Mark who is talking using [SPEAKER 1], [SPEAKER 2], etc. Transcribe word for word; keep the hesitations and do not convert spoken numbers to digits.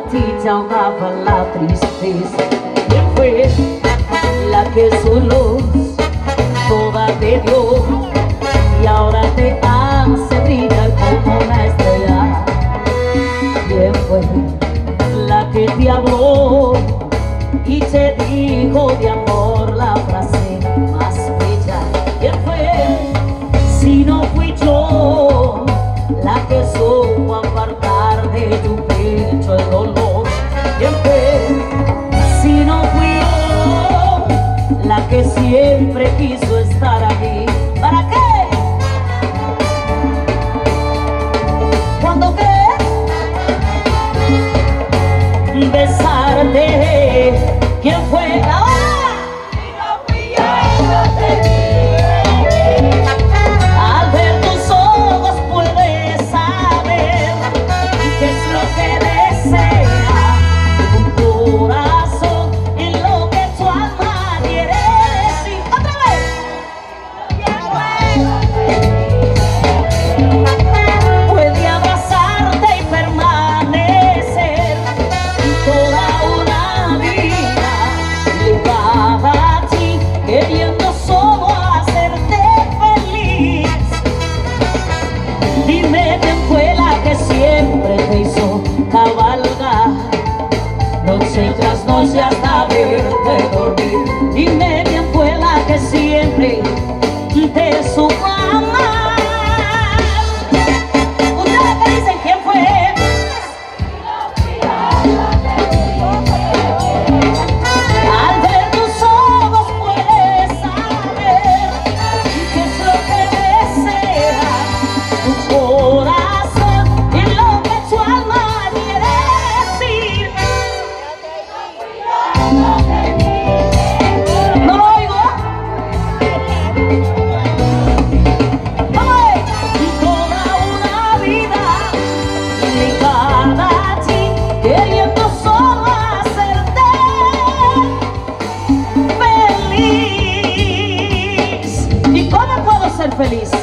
[SPEAKER 1] ti te ahogaba la tristeza. ¿Quién fue la que su luz toda te dio y ahora te hace brillar como una estrella? ¿Quién fue la que te habló y te dijo de amor la frase más bella? ¿Quién fue si no fui yo la que supo apartar de tu pecho el dolor? ¿Quién fue si no fui yo la que siempre quiso estar aquí? ¿Para qué? Cuando crees besarte, ¿quién fue? ¡Ahora! Si no fui yo, no te vi. Al ver tus ojos puedes saber qué es lo que desea tu corazón y lo que tu alma quiere decir. ¡Otra vez! Puede abrazarte y permanecer toda una vida ligada a ti, queriendo solo hacerte feliz. Dime quién fue la que siempre te hizo cabalgar noche tras noche hasta verte dormir. Dime quién fue la que siempre te supo amar. Ustedes que dicen quién fue. Al ver tus ojos puedes saber qué es lo que desea tu corazón y lo que tu alma quiere decir. ¿No lo oigo? ¡Vamos! Toda una vida ligada a ti, queriendo solo hacerte feliz. ¿Y cómo puedo ser feliz?